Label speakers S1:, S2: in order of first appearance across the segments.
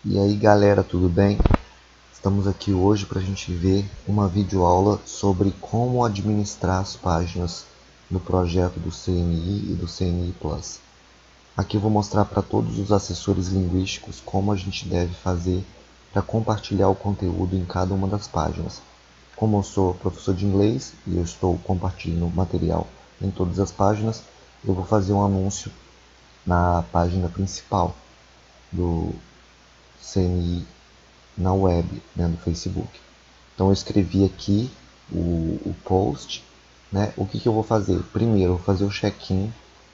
S1: E aí galera, tudo bem? Estamos aqui hoje para a gente ver uma videoaula sobre como administrar as páginas do projeto do CNI e do CNI Plus. Aqui eu vou mostrar para todos os assessores linguísticos como a gente deve fazer para compartilhar o conteúdo em cada uma das páginas. Como eu sou professor de inglês e eu estou compartilhando material em todas as páginas, eu vou fazer um anúncio na página principal do CNI na web, né, no Facebook. Então eu escrevi aqui o post, né? O que eu vou fazer? Primeiro eu vou fazer o check-in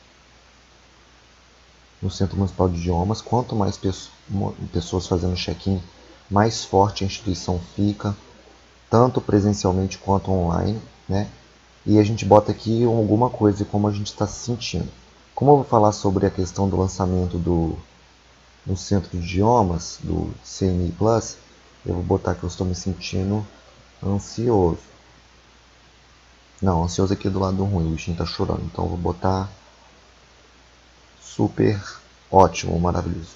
S1: no Centro Municipal de Idiomas. Quanto mais pessoas fazendo check-in, mais forte a instituição fica, tanto presencialmente quanto online, né? E a gente bota aqui alguma coisa de como a gente está se sentindo. Como eu vou falar sobre a questão do lançamento no Centro de Idiomas, do CNI Plus, eu vou botar que eu estou me sentindo ansioso. Não, ansioso aqui do lado ruim, o bichinho tá chorando. Então eu vou botar super ótimo, maravilhoso.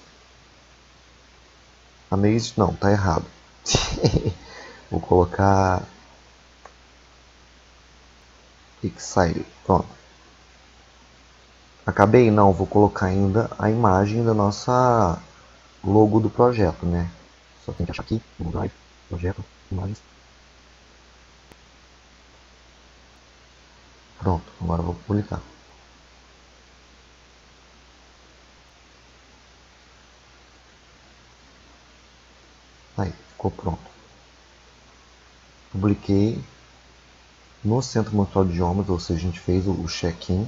S1: Amazed, não, tá errado. Vou colocar excited, pronto. Acabei? Não, vou colocar ainda a imagem da nossa logo do projeto, né? Só tem que achar aqui, no Drive, projeto, imagens. Pronto, agora eu vou publicar. Aí, ficou pronto. Publiquei no Centro Municipal de Idiomas, ou seja, a gente fez o check-in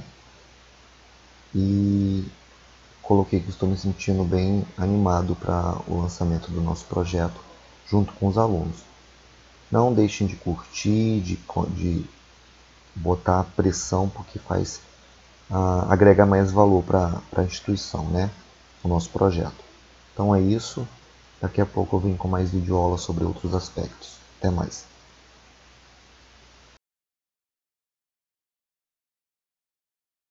S1: e coloquei que estou me sentindo bem animado para o lançamento do nosso projeto junto com os alunos. Não deixem de curtir, de botar pressão, porque faz agrega mais valor para a instituição, né? O nosso projeto. Então é isso. Daqui a pouco eu venho com mais videoaula sobre outros aspectos. Até mais.